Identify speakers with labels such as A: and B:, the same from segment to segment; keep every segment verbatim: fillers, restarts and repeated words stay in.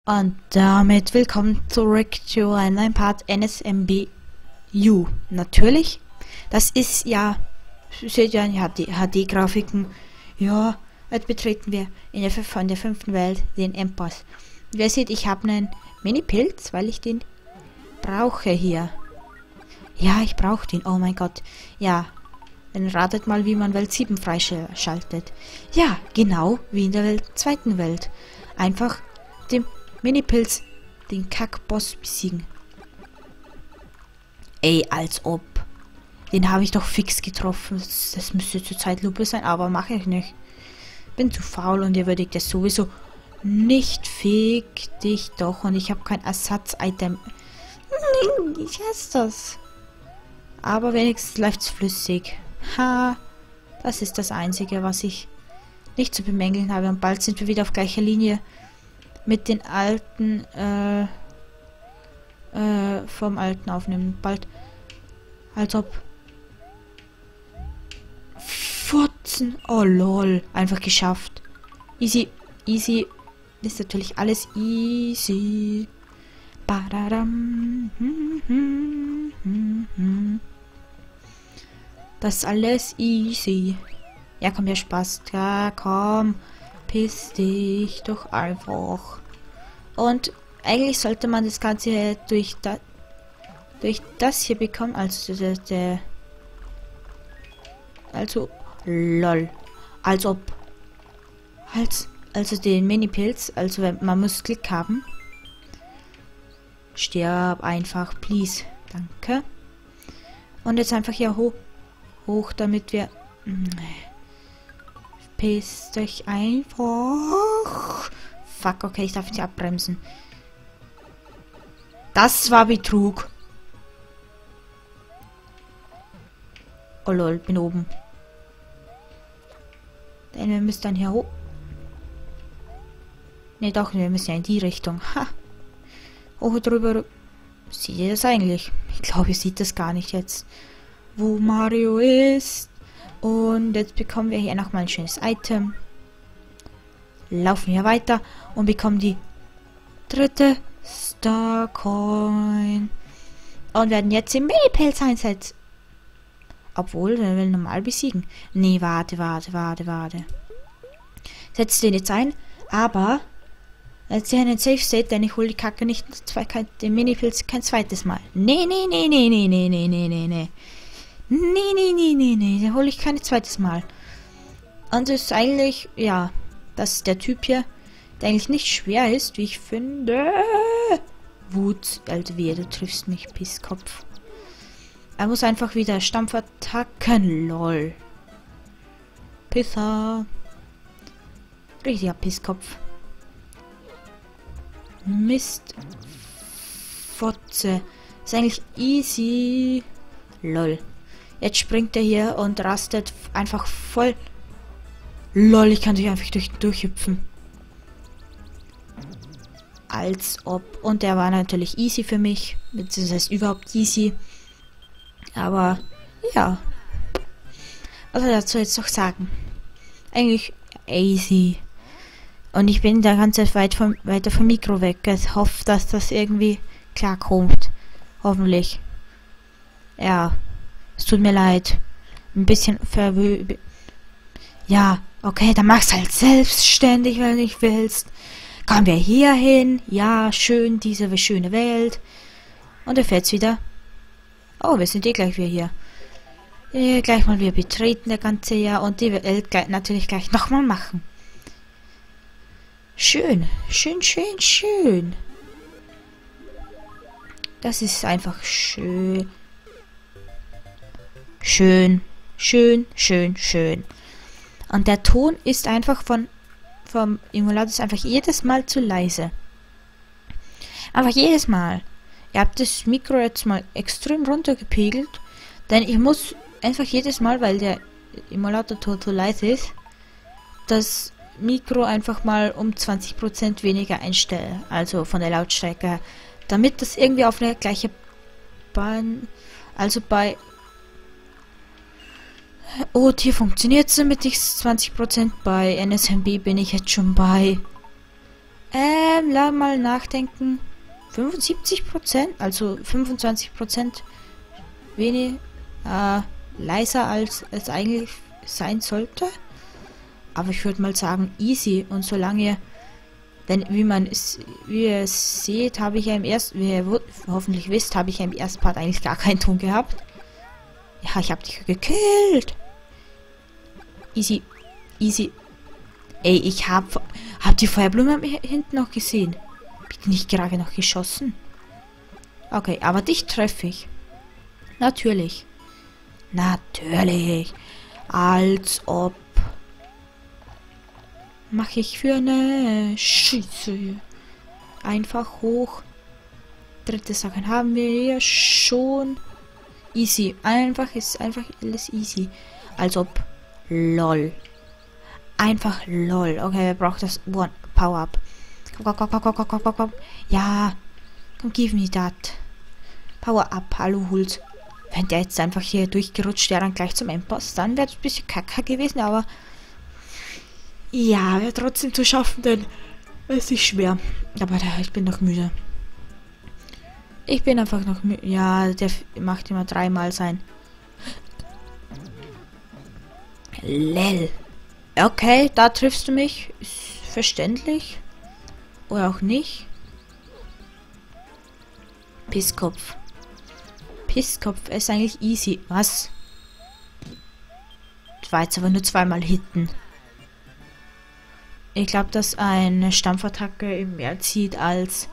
A: Und damit willkommen zurück zu einem neuen Part N S M B U. Natürlich, das ist ja, seht ihr ja, die H D-Grafiken. Ja, jetzt betreten wir in der, von der fünften Welt den Endboss. Und ihr seht, ich habe einen Mini-Pilz, weil ich den brauche hier. Ja, ich brauche den, oh mein Gott. Ja, dann ratet mal, wie man Welt sieben freischaltet. Ja, genau wie in der Welt, zweiten Welt. Einfach dem Mini-Pilz den Kack-Boss besiegen. Ey, als ob. Den habe ich doch fix getroffen. Das, das müsste zur Zeitlupe sein, aber mache ich nicht. Bin zu faul und ihr würdigt es sowieso nicht. Fick dich doch. Und ich habe kein Ersatz-Item. Ich hasse das. Aber wenigstens läuft es flüssig. Ha. Das ist das Einzige, was ich nicht zu bemängeln habe. Und bald sind wir wieder auf gleicher Linie mit den alten, äh, äh, vom alten aufnehmen. Bald, als ob. Furzen. Oh lol. Einfach geschafft. Easy, easy. Ist natürlich alles easy. Badadam. Hm, hm, hm, hm. Das ist alles easy. Ja, komm, ja, Spaß. Ja, komm. Piss dich doch einfach. Und eigentlich sollte man das Ganze durch, da, durch das hier bekommen. Also der, der also lol. Als ob. Als, also den Mini-Pilz. Also wenn, man muss Glück haben. Stirb einfach, please. Danke. Und jetzt einfach hier hoch. Hoch, damit wir. Pisst euch einfach. Fuck, okay, ich darf nicht abbremsen. Das war Betrug. Oh lol, bin oben. Denn wir müssen dann hier hoch. Ne, doch, wir müssen ja in die Richtung. Ha. Hoch drüber. Seht ihr das eigentlich? Ich glaube, ihr seht das gar nicht jetzt. Wo Mario ist. Und jetzt bekommen wir hier nochmal ein schönes Item. Laufen wir weiter und bekommen die dritte Star Coin. Und werden jetzt den Mini-Pilz einsetzen. Obwohl, wir will normal besiegen. Nee, warte, warte, warte, warte. Setzt den jetzt ein, aber jetzt hier einen Safe State, denn ich hole die Kacke nicht, zwei, kein, den Mini-Pilz kein zweites Mal. Nee, nee, nee, nee, nee, nee, nee, nee, nee, nee. Nee, nee, nee, nee, nee, den hole ich kein zweites Mal. Und es ist eigentlich, ja, das ist der Typ hier, der eigentlich nicht schwer ist, wie ich finde. Wut, also wie du triffst mich, Pisskopf. Er muss einfach wieder Stampfattacken, lol. Pisser. Richtiger Pisskopf. Mist. Fotze. Ist eigentlich easy. Lol. Jetzt springt er hier und rastet einfach voll. Lol, ich kann sich einfach durch, durchhüpfen. Als ob. Und der war natürlich easy für mich. Das heißt überhaupt easy. Aber, ja. Was soll ich dazu jetzt noch sagen? Eigentlich easy. Und ich bin da ganz weit vom, weiter vom Mikro weg. Ich hoffe, dass das irgendwie klarkommt. Hoffentlich. Ja. Es tut mir leid. Ein bisschen verwö... Ja, okay, dann mach's halt selbstständig, wenn du nicht willst. Kommen wir hier hin. Ja, schön, diese schöne Welt. Und er fährt's wieder. Oh, wir sind eh gleich wieder hier. Ja, gleich mal wieder betreten, der ganze Jahr. Und die Welt gleich, natürlich gleich nochmal machen. Schön, schön, schön, schön. Das ist einfach schön. Schön, schön, schön, schön. Und der Ton ist einfach von vom Emulator ist einfach jedes Mal zu leise. Einfach jedes Mal. Ihr habt das Mikro jetzt mal extrem runtergepegelt, denn ich muss einfach jedes Mal, weil der Emulator total leise ist, das Mikro einfach mal um zwanzig Prozent weniger einstellen, also von der Lautstärke, damit das irgendwie auf eine gleiche Bahn, also bei oh, hier funktioniert es mit zwanzig Prozent. Bei N S M B bin ich jetzt schon bei Ähm, lass mal nachdenken. fünfundsiebzig Prozent, also fünfundzwanzig Prozent wenig, äh, leiser als es eigentlich sein sollte. Aber ich würde mal sagen, easy. Und solange, denn wie man es, wie ihr es seht, habe ich ja im ersten, wie ihr hoffentlich wisst, habe ich ja im ersten Part eigentlich gar keinen Ton gehabt. Ja, ich habe dich gekillt. Easy, easy. Ey, ich hab, hab die Feuerblume hinten noch gesehen. Bin ich gerade noch geschossen? Okay, aber dich treffe ich. Natürlich. Natürlich. Als ob. Mache ich für eine Schütze. Einfach hoch. Dritte Sache haben wir hier schon. Easy. Einfach ist einfach alles easy. Als ob. Lol. Einfach lol. Okay, wer braucht das One Power-Up? Komm, komm, komm, komm, komm, komm, komm, komm. Ja. Komm, give me that. Power-Up. Hallo, Hult. Wenn der jetzt einfach hier durchgerutscht wäre, dann gleich zum Endboss, dann wäre es ein bisschen kacke gewesen, aber ja, wäre trotzdem zu schaffen, denn es ist schwer. Aber da, ich bin noch müde. Ich bin einfach noch müde. Ja, der macht immer dreimal sein. Lel. Okay, da triffst du mich. Ist verständlich. Oder auch nicht. Pisskopf. Pisskopf ist eigentlich easy. Was? Das war jetzt aber nur zweimal hitten. Ich glaube, dass eine Stampfattacke mehr zieht als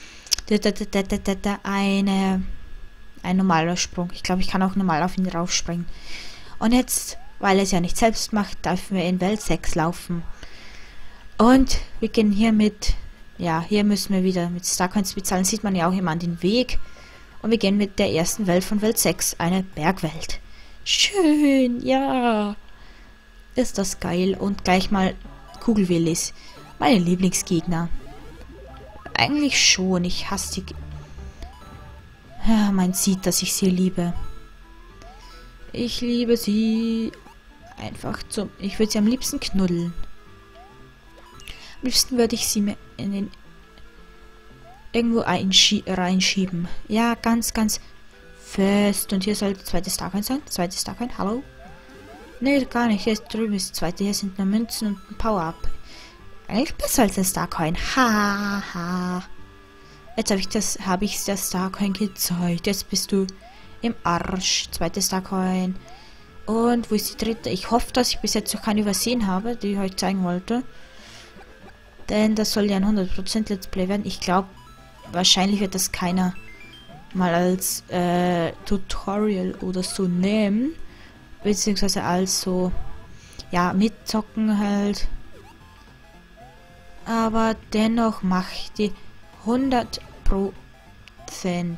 A: eine ein normaler Sprung. Ich glaube, ich kann auch normal auf ihn raufspringen. Und jetzt, weil er es ja nicht selbst macht, dürfen wir in Welt sechs laufen. Und wir gehen hier mit, ja, hier müssen wir wieder mit Starcoins bezahlen. Sieht man ja auch immer an den Weg. Und wir gehen mit der ersten Welt von Welt sechs, eine Bergwelt. Schön, ja. Ist das geil. Und gleich mal Kugelwillis. Meine Lieblingsgegner. Eigentlich schon. Ich hasse die... Ja, man sieht, dass ich sie liebe. Ich liebe sie. Einfach zum... Ich würde sie am liebsten knuddeln. Am liebsten würde ich sie mir in den... irgendwo reinschieben. Ja, ganz, ganz fest. Und hier soll der zweite Starcoin sein. Zweite Starcoin, hallo? Ne, gar nicht. Hier drüben ist der zweite. Hier sind nur Münzen und ein Power-Up. Eigentlich besser als der Starcoin. Ha, ha. Jetzt habe ich das, habe ich der Starcoin gezeigt. Jetzt bist du im Arsch. Zweite Starcoin. Und wo ist die dritte? Ich hoffe, dass ich bis jetzt noch keine übersehen habe, die ich euch zeigen wollte. Denn das soll ja ein hundert Prozent Let's Play werden. Ich glaube, wahrscheinlich wird das keiner mal als äh, Tutorial oder so nehmen. Beziehungsweise als so, ja, mitzocken halt. Aber dennoch mache ich die hundert Prozent.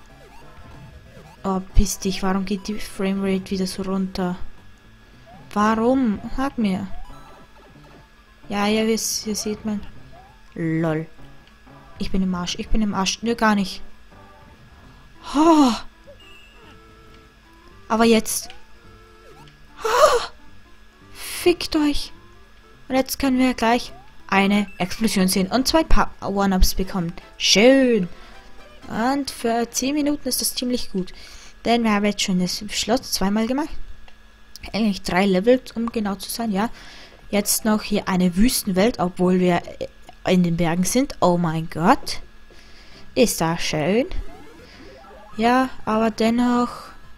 A: Oh, piss dich. Warum geht die Framerate wieder so runter? Warum? Sag mir. Ja, ja, hier, hier sieht man. Lol. Ich bin im Arsch. Ich bin im Arsch. Nö, gar nicht. Oh. Aber jetzt. Oh. Fickt euch. Und jetzt können wir gleich eine Explosion sehen und zwei One-Ups bekommen. Schön. Und für zehn Minuten ist das ziemlich gut. Denn wir haben jetzt schon das Schloss zweimal gemacht. Eigentlich drei Level, um genau zu sein, ja. Jetzt noch hier eine Wüstenwelt, obwohl wir in den Bergen sind. Oh mein Gott. Ist das schön. Ja, aber dennoch...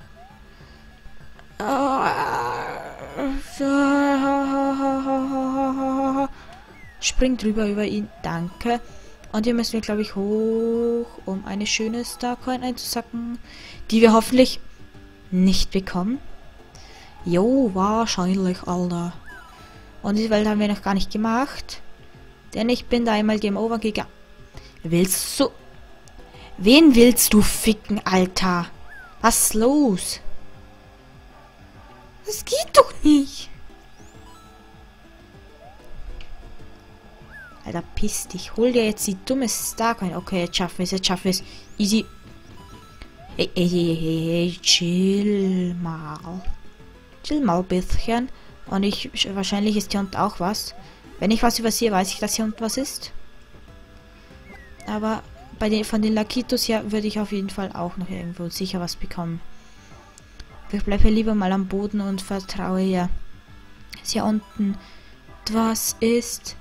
A: Spring drüber über ihn. Danke. Und hier müssen wir, glaube ich, hoch, um eine schöne Starcoin einzusacken, die wir hoffentlich nicht bekommen. Jo, wahrscheinlich, Alter. Und diese Welt haben wir noch gar nicht gemacht. Denn ich bin da einmal Game Over gegangen. Willst du... Wen willst du ficken, Alter? Was ist los? Das geht doch nicht. Alter, piss dich. Hol dir jetzt die dumme Starcoin. Okay, jetzt schaffen wir es, jetzt schaffen wir es. Easy. Hey, hey, hey, hey, hey, chill mal. Chill mal ein bisschen. Und ich, wahrscheinlich ist hier unten auch was. Wenn ich was übersehe, weiß ich, dass hier unten was ist. Aber bei den, von den Lakitos her würde ich auf jeden Fall auch noch irgendwo sicher was bekommen. Ich bleibe lieber mal am Boden und vertraue ja, dass hier unten was ist.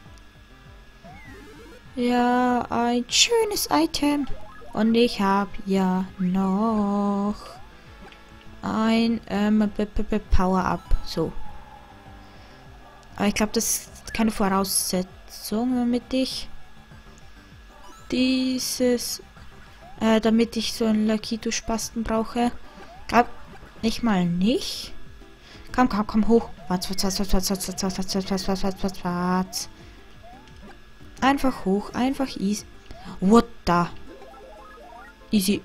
A: Ja, ein schönes Item. Und ich habe ja noch ein ähm, Power-Up. So. Aber ich glaube, das ist keine Voraussetzung, damit ich dieses, äh, damit ich so einen Lakito-Spasten brauche. Glaub nicht mal nicht. Komm, komm, komm hoch. Warte, warte, warte, warte, warte, warte, warte, warte, warte, warte, warte. Einfach hoch, einfach easy. What da? Easy.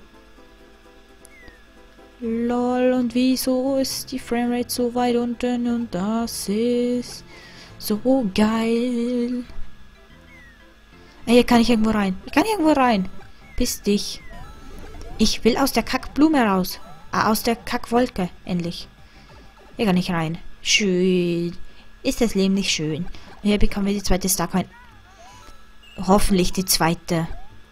A: Lol, und wieso ist die Framerate so weit unten? Und das ist so geil. Hier kann ich irgendwo rein. Ich kann irgendwo rein. Bis dich. Ich will aus der Kackblume raus. Ah, aus der Kackwolke. Endlich. Hier kann ich rein. Schön. Ist das Leben nicht schön? Und hier bekommen wir die zweite Starcoin. Hoffentlich die zweite.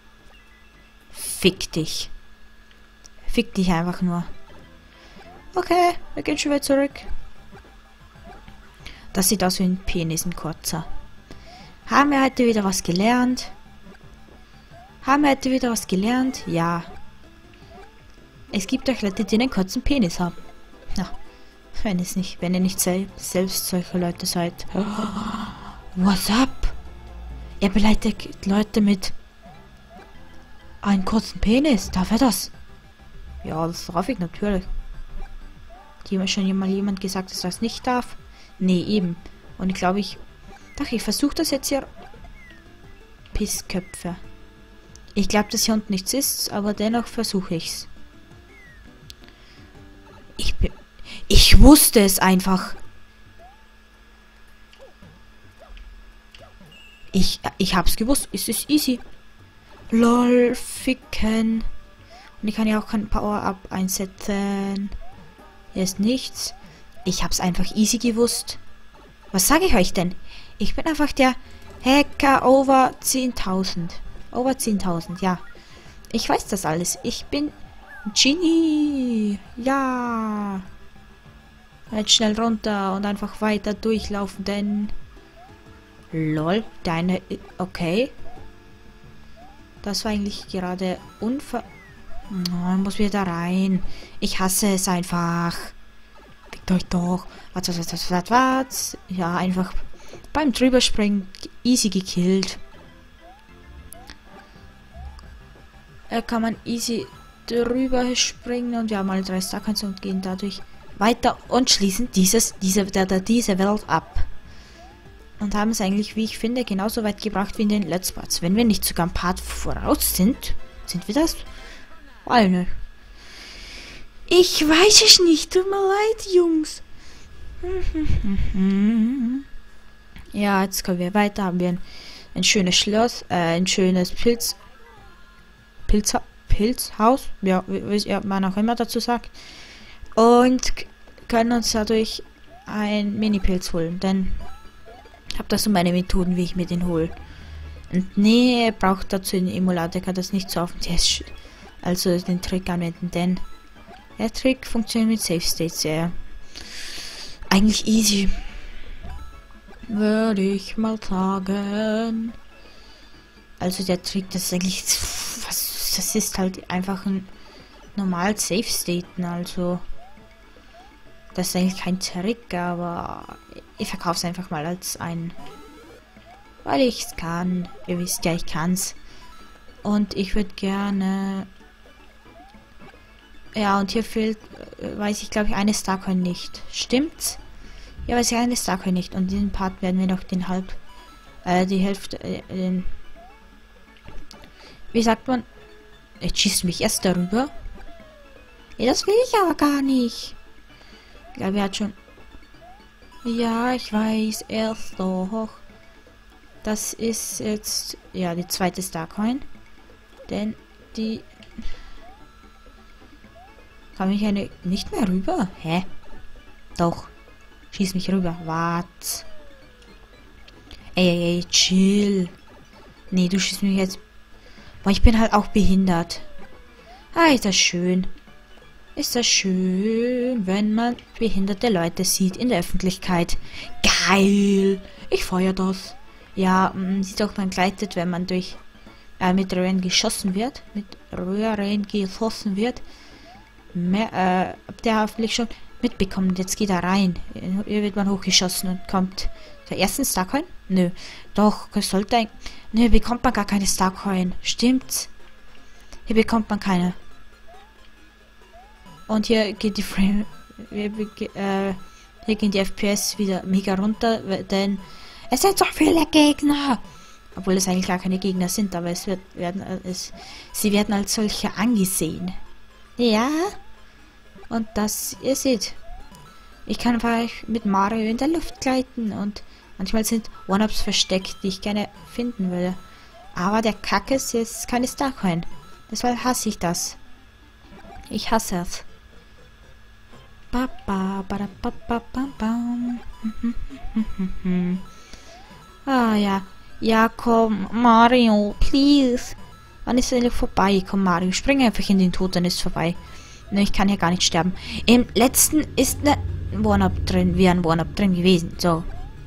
A: Fick dich. Fick dich einfach nur. Okay, wir gehen schon wieder zurück. Das sieht aus wie ein Penis, ein kurzer. Haben wir heute wieder was gelernt? Haben wir heute wieder was gelernt? Ja. Es gibt auch Leute, die einen kurzen Penis haben. Na, wenn es nicht, wenn ihr nicht sel selbst solche Leute seid. What's up? Er beleidigt Leute mit einem kurzen Penis. Darf er das? Ja, das darf ich natürlich. Hat mir schon mal jemand gesagt, dass das nicht darf? Nee, eben. Und ich glaube, ich... Doch, ich versuche das jetzt hier... Pissköpfe. Ich glaube, dass hier unten nichts ist, aber dennoch versuche ich's. Ich bin... Ich wusste es einfach. Ich, ich hab's gewusst. Es ist easy. Lol, ficken. Und ich kann ja auch kein Power-Up einsetzen. Hier ist nichts. Ich hab's einfach easy gewusst. Was sage ich euch denn? Ich bin einfach der Hacker over zehntausend. Over zehntausend, ja. Ich weiß das alles. Ich bin Genie. Ja. Jetzt schnell runter und einfach weiter durchlaufen, denn... Lol, deine... Okay. Das war eigentlich gerade unver... Oh, muss wieder rein. Ich hasse es einfach. Fickt euch doch. Warte, warte, warte, warte, warte. Ja, einfach beim Drüberspringen easy gekillt. Da kann man easy drüber springen und wir haben alle drei Starcoins und gehen dadurch weiter und schließen dieses, diese, der, der, diese Welt ab. Und haben es eigentlich, wie ich finde, genauso weit gebracht wie in den Let's Parts. Wenn wir nicht sogar ein Part voraus sind, sind wir das? Weil nicht. Ich weiß es nicht. Tut mir leid, Jungs. Ja, jetzt kommen wir weiter. Haben wir ein, ein schönes Schloss, äh, ein schönes Pilz, Pilz, Pilzhaus, ja, wie man auch immer dazu sagt. Und können uns dadurch ein Mini-Pilz holen, denn ich habe das so meine Methoden, wie ich mir den hole. Und nee, braucht dazu einen Emulator, kann das nicht so auf den Test, also den Trick anwenden, denn der Trick funktioniert mit Safe States sehr. Eigentlich easy. Würde ich mal sagen. Also der Trick, das ist eigentlich, was, das ist halt einfach ein normal Safe State, also das ist eigentlich kein Trick, aber ich verkaufe es einfach mal als ein, weil ich es kann. Ihr wisst ja, ich kann's. Und ich würde gerne, ja, und hier fehlt, äh, weiß ich glaube ich eine Starcoin nicht. Stimmt's? Ja, weiß ich eine Starcoin nicht. Und in diesem Part werden wir noch den halb, äh, die Hälfte, äh, den, wie sagt man? Jetzt schießt mich erst darüber. Ja, das will ich aber gar nicht. Ich glaube, er hat schon... Ja, ich weiß, erst doch. Das ist jetzt... Ja, die zweite Starcoin. Denn die... Kann mich eine... Nicht mehr rüber? Hä? Doch. Schieß mich rüber. Wart. Ey, ey, ey, chill. Nee, du schießt mich jetzt... Boah, ich bin halt auch behindert. Ah, ist das schön. Ist das schön, wenn man behinderte Leute sieht in der Öffentlichkeit. Geil. Ich feiere das. Ja, man sieht auch, man gleitet, wenn man durch äh, mit Röhren geschossen wird. Mit Röhren geschossen wird. Mehr, äh, habt ihr hoffentlich schon mitbekommen. Jetzt geht er rein. Hier wird man hochgeschossen und kommt der ersten Starcoin? Nö. Doch, das sollte ein... Nö, bekommt man gar keine Starcoin. Stimmt's? Hier bekommt man keine. Und hier geht die Frame... Äh, hier gehen die F P S wieder mega runter, denn es sind so viele Gegner. Obwohl es eigentlich gar keine Gegner sind, aber es wird werden es sie werden als solche angesehen. Ja. Und das, ihr seht, ich kann einfach mit Mario in der Luft gleiten und manchmal sind One-Ups versteckt, die ich gerne finden würde. Aber der Kacke ist jetzt keine Starcoin. Deshalb hasse ich das. Ich hasse es. Ba, ba, ba, ba, ba, ba, ba. Ah ja. Ja, komm, Mario, please. Wann ist es endlich vorbei? Komm, Mario, spring einfach in den Tod, dann ist es vorbei. Ne, ich kann hier gar nicht sterben. Im letzten ist eine One-Up drin, wie ein One-Up drin gewesen. So.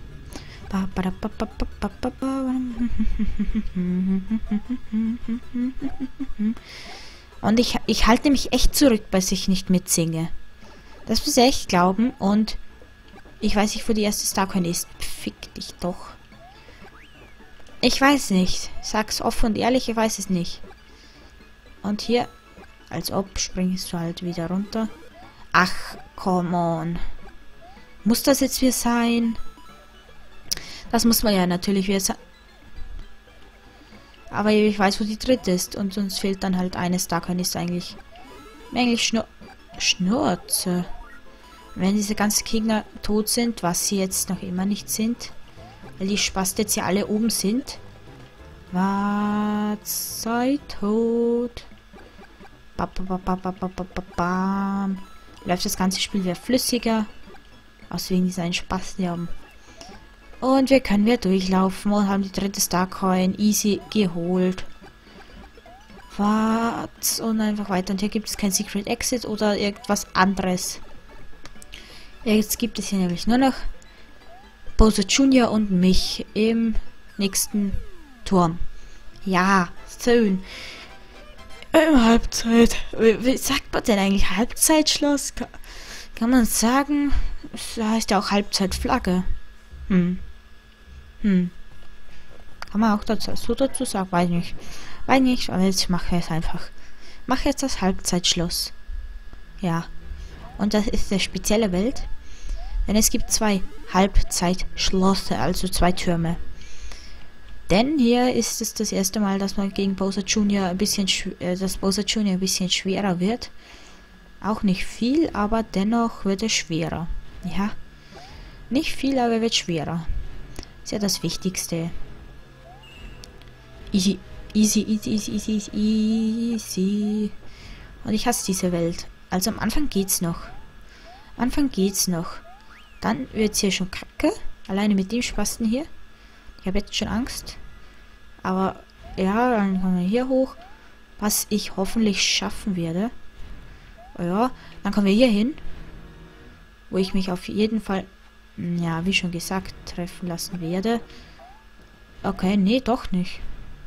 A: Und ich, ich halte mich echt zurück, bis ich nicht mitsinge. Das muss ich echt glauben. Und ich weiß nicht, wo die erste Starcoin ist. Fick dich doch. Ich weiß nicht. Sag's offen und ehrlich, ich weiß es nicht. Und hier, als ob, springst du halt wieder runter. Ach, come on. Muss das jetzt wieder sein? Das muss man ja natürlich wieder sein. Aber ich weiß, wo die dritte ist. Und uns fehlt dann halt eine Starcoin. Ist eigentlich... Eigentlich Schnur... Schnurze. Wenn diese ganzen Gegner tot sind, was sie jetzt noch immer nicht sind... Weil die Spaß jetzt ja alle oben sind. Was sei tot. Ba, ba, ba, ba, ba, ba, ba, bam. Läuft das ganze Spiel wieder flüssiger. Aus wegen dieser Spaß, die haben. Und wir können wieder durchlaufen und haben die dritte Starcoin easy geholt. Was? Und einfach weiter. Und hier gibt es kein Secret Exit oder irgendwas anderes. Jetzt gibt es hier nämlich nur noch Bowser Junior und mich im nächsten Turm. Ja, schön. Im Halbzeit. Wie, wie sagt man denn eigentlich? Halbzeitschloss? Kann, kann man sagen? Das heißt ja auch Halbzeitflagge. Hm. Hm. Kann man auch dazu, so dazu sagen? Weiß nicht. Weiß nicht, aber jetzt mache ich es einfach. Mache jetzt das Halbzeitschloss. Ja. Und das ist eine spezielle Welt. Denn es gibt zwei Halbzeitschlosse, also zwei Türme. Denn hier ist es das erste Mal, dass man gegen Bowser Junior ein bisschen, äh, dass Bowser Junior ein bisschen schwerer wird. Auch nicht viel, aber dennoch wird es schwerer. Ja. Nicht viel, aber er wird schwerer. Ist ja das Wichtigste. Easy, easy, easy, easy, easy, easy. Und ich hasse diese Welt. Also am Anfang geht's noch. Am Anfang geht's noch. Dann wird's hier schon kacke. Alleine mit dem Spasten hier. Ich habe jetzt schon Angst. Aber ja, dann kommen wir hier hoch. Was ich hoffentlich schaffen werde. Ja, dann kommen wir hier hin. Wo ich mich auf jeden Fall, ja, wie schon gesagt, treffen lassen werde. Okay, nee, doch nicht.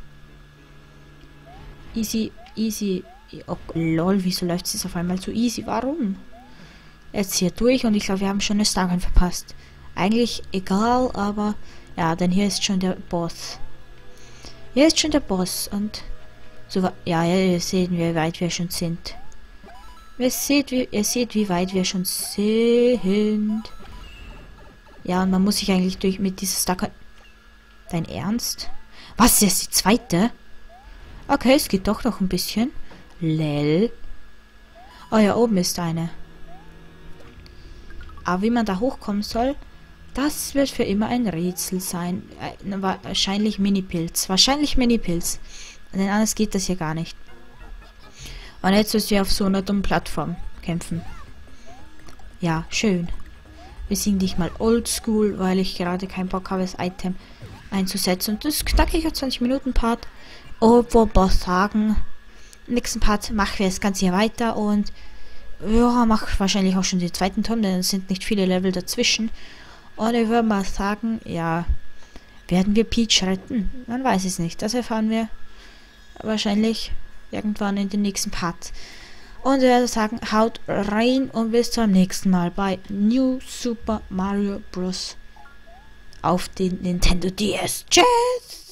A: Easy, easy. Oh, lol, wieso läuft es auf einmal so easy? Warum? Jetzt hier durch und ich glaube, wir haben schon eine Starcoin verpasst. Eigentlich egal, aber ja, denn hier ist schon der Boss. Hier ist schon der Boss und so, ja, ihr seht, wie weit wir schon sind. Ihr seht, wie, ihr seht, wie weit wir schon sind. Ja, und man muss sich eigentlich durch mit dieser Starcoin... Dein Ernst? Was, ist die zweite? Okay, es geht doch noch ein bisschen. Lel. Oh ja, oben ist eine. Aber wie man da hochkommen soll, das wird für immer ein Rätsel sein. Äh, wahrscheinlich Mini-Pilz. Wahrscheinlich Mini-Pilz. Denn anders geht das hier gar nicht. Und jetzt müssen wir auf so einer dummen Plattform kämpfen. Ja, schön. Wir sind nicht mal oldschool, weil ich gerade keinen Bock habe, das Item einzusetzen. Und das knackige zwanzig Minuten Part Und wo wir sagen, im nächsten Part machen wir das Ganze hier weiter und ja, mach wahrscheinlich auch schon den zweiten Turm, denn es sind nicht viele Level dazwischen. Und ich würde mal sagen, ja, werden wir Peach retten? Man weiß es nicht. Das erfahren wir wahrscheinlich irgendwann in den nächsten Part. Und ich würde sagen, haut rein und bis zum nächsten Mal bei New Super Mario Bros. Auf den Nintendo D S. Tschüss!